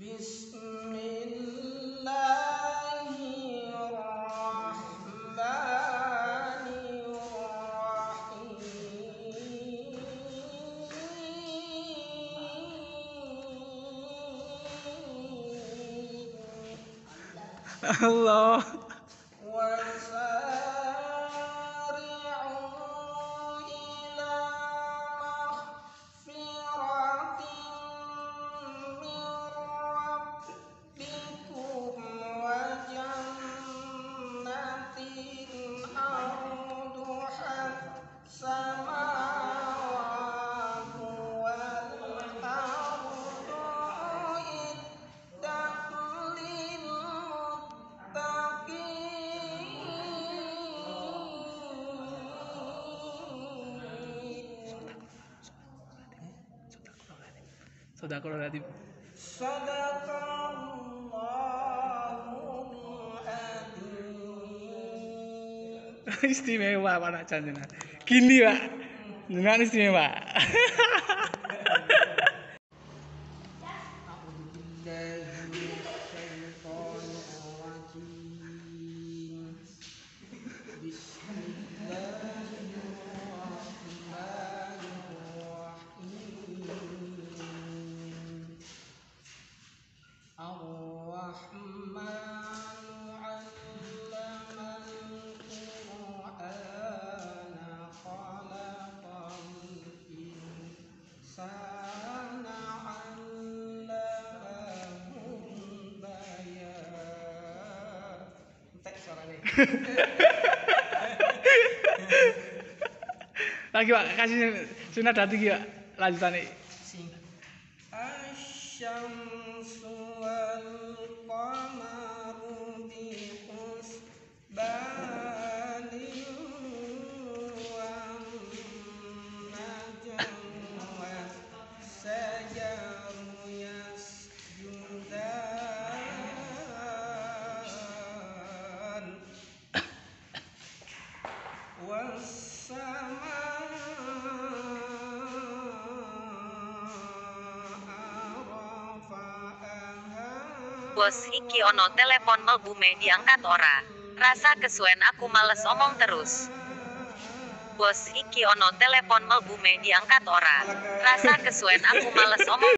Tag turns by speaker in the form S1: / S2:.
S1: Allah. Sadaqallahul Adzim. Istimewa Pak Nak jenengan. Gini Pak, jenengan istimewa. Lagi Pak, kasih sunat hati Pak, lanjutannya. Asy-syamsu wal qamaru bi husbanin wan najmu was sajaru yasjudan was-sama
S2: Bos, iki ono telepon melbume diangkat ora. Rasa kesuwen aku males omong terus. Bos, iki ono telepon melbume diangkat ora. Rasa kesuwen aku males omong